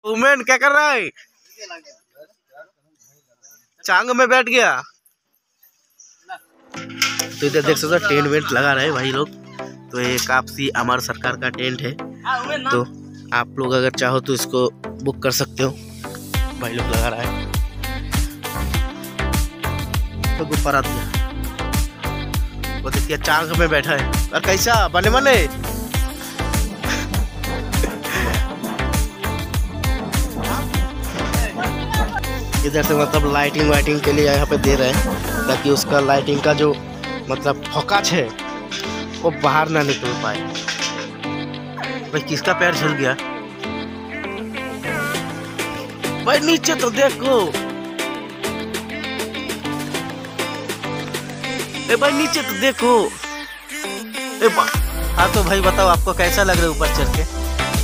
Women क्या कर रहा है? चांग में बैठ गया। तो इधर देख सकते हो टेंट वेंट लगा रहे भाई लोग। तो ये काफी अमर सरकार का टेंट है। तो आप लोग अगर चाहो तो इसको बुक कर सकते हो। भाई लोग लगा रहा है तो गुब्बारा दिया। वो देखिए चांग में बैठा है। और कैसा बने बने इधर से मतलब लाइटिंग वाइटिंग के लिए यहाँ पे दे रहे हैं ताकि उसका लाइटिंग का जो मतलब फोकस है वो बाहर ना निकल पाए। भाई किसका पैर झुल गया भाई? नीचे तो देखो भाई, नीचे तो देखो। हाँ तो भाई बताओ आपको कैसा लग रहा है ऊपर चढ़ के?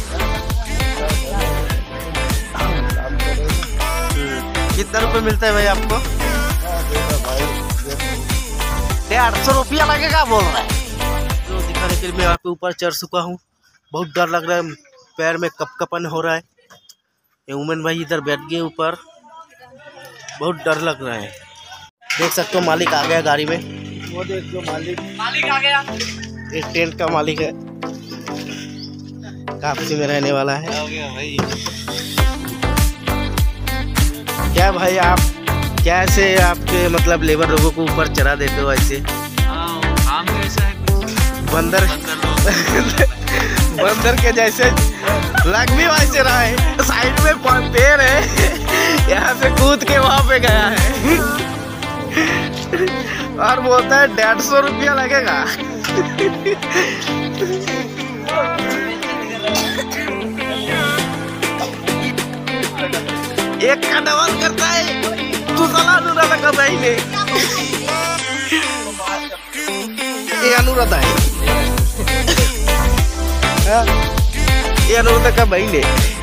कितना रुपए मिलता है भाई आपको? 150 रुपया लगेगा बोल रहा है। तो दिखाने के लिए मैं आपके ऊपर चढ़ चुका हूँ। बहुत डर लग रहा है, पैर में कपकपन हो रहा है। ये उमन भाई इधर बैठ गए ऊपर, बहुत डर लग रहा है। देख सकते हो मालिक आ गया गाड़ी में। वो देख लो मालिक आ गया। एक टेंट का मालिक है, काफी में रहने वाला है। भाई क्या भाई आप कैसे आपके मतलब लेबर लोगों को ऊपर चढ़ा देते हो ऐसे? काम कैसा है? बंदर बंदर के जैसे लग भी वैसे रहा है। साइड में पेड़ है, यहाँ से कूद के वहां पे गया है। और बोलता है 150 रुपया लगेगा। एक का डबल करता है। तू साला अनुराधा का भाई ने ये अनुराधा है, ये अनुराधा का भाई ने